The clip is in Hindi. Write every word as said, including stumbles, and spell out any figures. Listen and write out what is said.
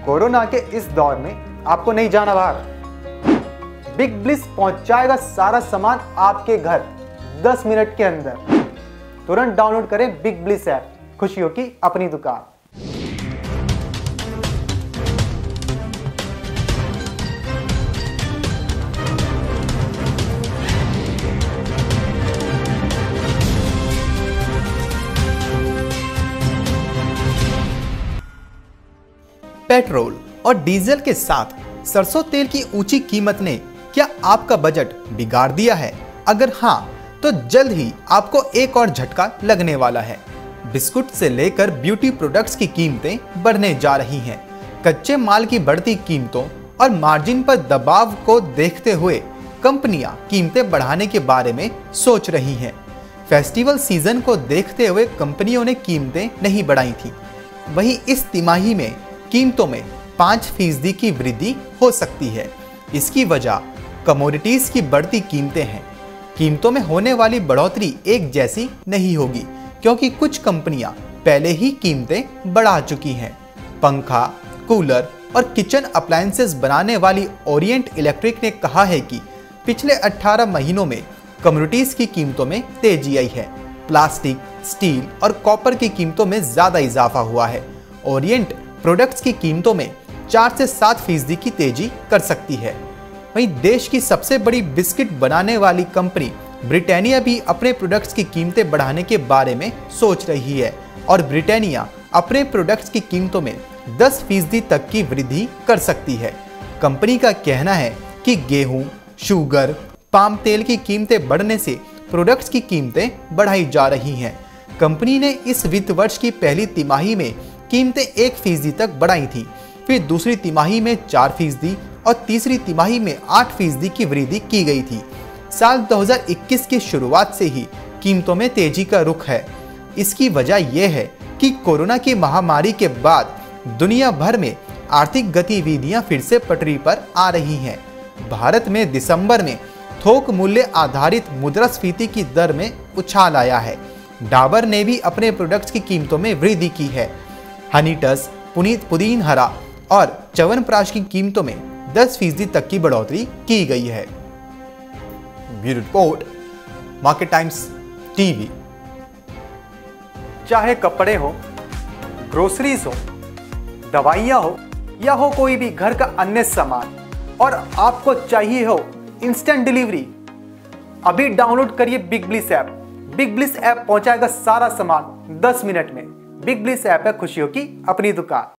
कोरोना के इस दौर में आपको नहीं जाना बाहर। बिग ब्लिस पहुंचाएगा सारा सामान आपके घर दस मिनट के अंदर। तुरंत डाउनलोड करें बिग ब्लिस ऐप, खुशियों की अपनी दुकान। पेट्रोल और डीजल के साथ सरसों तेल की ऊंची कीमत ने क्या आपका बजट बिगाड़ दिया है? अगर हाँ, तो जल्द ही आपको एक और झटका लगने वाला है। बिस्कुट से लेकर ब्यूटी प्रोडक्ट्स की कीमतें बढ़ने जा रही हैं। कच्चे माल की बढ़ती कीमतों और मार्जिन पर दबाव को देखते हुए कंपनियां कीमतें बढ़ाने के बारे में सोच रही हैं। फेस्टिवल सीजन को देखते हुए कंपनियों ने कीमतें नहीं बढ़ाई थी। वहीं इस तिमाही में कीमतों में पाँच फीसदी की वृद्धि हो सकती है। इसकी वजह कमोडिटीज की बढ़ती कीमतें हैं। कीमतों में होने वाली बढ़ोतरी एक जैसी नहीं होगी, क्योंकि कुछ कंपनियां पहले ही कीमतें बढ़ा चुकी हैं। पंखा, कूलर और किचन अप्लायंसेस बनाने वाली ओरिएंट इलेक्ट्रिक ने कहा है कि पिछले अठारह महीनों में कमोडिटीज की कीमतों में तेजी आई है। प्लास्टिक, स्टील और कॉपर की कीमतों में ज्यादा इजाफा हुआ है। ओरिएंट प्रोडक्ट्स की कीमतों में चार से सात फीसदी की तेजी कर सकती है। वहीं देश की सबसे बड़ी बिस्किट बनाने वाली कंपनी ब्रिटानिया भी अपने प्रोडक्ट्स की कीमतें बढ़ाने के बारे में सोच रही है और ब्रिटानिया अपने प्रोडक्ट्स की कीमतों में दस फीसदी तक की वृद्धि कर सकती है। कंपनी का कहना है कि गेहूं, शुगर, पाम तेल की कीमतें बढ़ने से प्रोडक्ट्स की कीमतें बढ़ाई जा रही हैं। कंपनी ने इस वित्त वर्ष की पहली तिमाही में कीमतें एक फीसदी तक बढ़ाई थी, फिर दूसरी तिमाही में चार फीसदी और तीसरी तिमाही में आठ फीसदी की वृद्धि की गई थी। साल दो हज़ार इक्कीस की शुरुआत से ही कीमतों में तेजी का रुख है। इसकी वजह यह है कि कोरोना की महामारी के बाद दुनिया भर में आर्थिक गतिविधियां फिर से पटरी पर आ रही हैं। भारत में दिसंबर में थोक मूल्य आधारित मुद्रास्फीति की दर में उछाल आया है। डाबर ने भी अपने प्रोडक्ट्स की कीमतों में वृद्धि की है। हनीटस, पुनीत पुदीन हरा और च्यवनप्राश की कीमतों में दस फीसदी तक की बढ़ोतरी की गई है। Bureau report, Market Times TV. चाहे कपड़े हो, ग्रोसरीज हो, दवाइयाँ हो या हो कोई भी घर का अन्य सामान, और आपको चाहिए हो इंस्टेंट डिलीवरी, अभी डाउनलोड करिए Big Bliss app. Big Bliss app पहुंचाएगा सारा सामान दस मिनट में। बिग ब्लिस ऐप है खुशियों की अपनी दुकान।